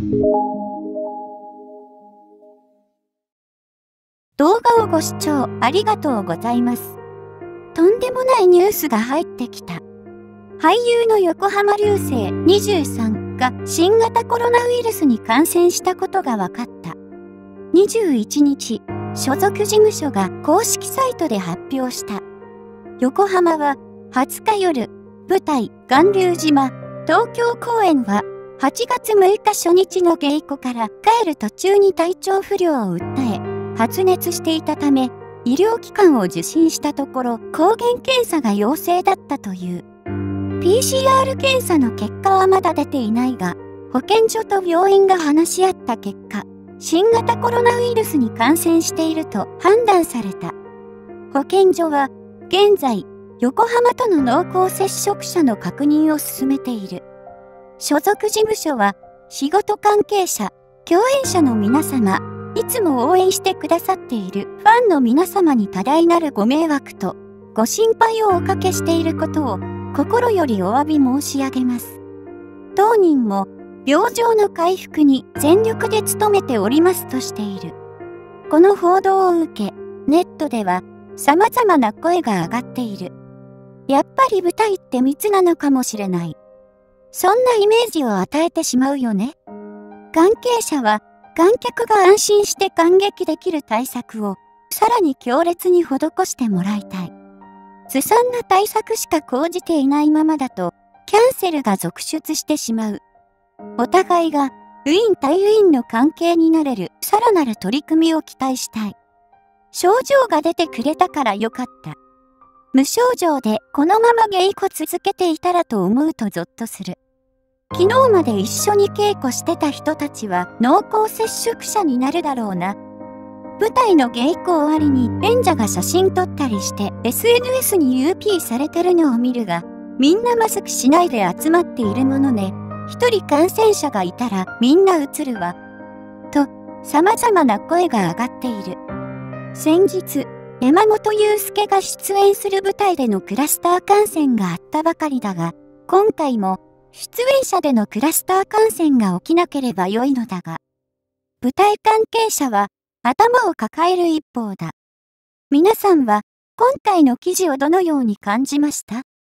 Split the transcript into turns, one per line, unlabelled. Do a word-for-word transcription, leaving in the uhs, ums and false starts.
動画をご視聴ありがとうございます。とんでもないニュースが入ってきた。俳優の横浜流星にじゅうさんが新型コロナウイルスに感染したことが分かった。にじゅういちにち、所属事務所が公式サイトで発表した。横浜ははつか夜、舞台巌流島東京公演ははちがつむいか初日の稽古から帰る途中に体調不良を訴え、発熱していたため、医療機関を受診したところ、抗原検査が陽性だったという。ピーシーアール 検査の結果はまだ出ていないが、保健所と病院が話し合った結果、新型コロナウイルスに感染していると判断された。保健所は、現在、横浜との濃厚接触者の確認を進めている。所属事務所は、仕事関係者、共演者の皆様、いつも応援してくださっているファンの皆様に多大なるご迷惑とご心配をおかけしていることを心よりお詫び申し上げます。当人も病状の回復に全力で努めておりますとしている。この報道を受け、ネットでは様々な声が上がっている。やっぱり舞台って密なのかもしれない。そんなイメージを与えてしまうよね。関係者は観客が安心して観劇できる対策をさらに強烈に施してもらいたい。ずさんな対策しか講じていないままだとキャンセルが続出してしまう。お互いがウィーン対ウィーンの関係になれるさらなる取り組みを期待したい。症状が出てくれたからよかった。無症状でこのまま稽古続けていたらと思うとゾッとする。昨日まで一緒に稽古してた人たちは濃厚接触者になるだろうな。舞台の稽古終わりに演者が写真撮ったりして エスエヌエス に ユーピー されてるのを見るが、みんなマスクしないで集まっているものね。一人感染者がいたらみんな移るわ。と、様々な声が上がっている。先日、山本裕介が出演する舞台でのクラスター感染があったばかりだが、今回も出演者でのクラスター感染が起きなければ良いのだが、舞台関係者は頭を抱える一方だ。皆さんは今回の記事をどのように感じました？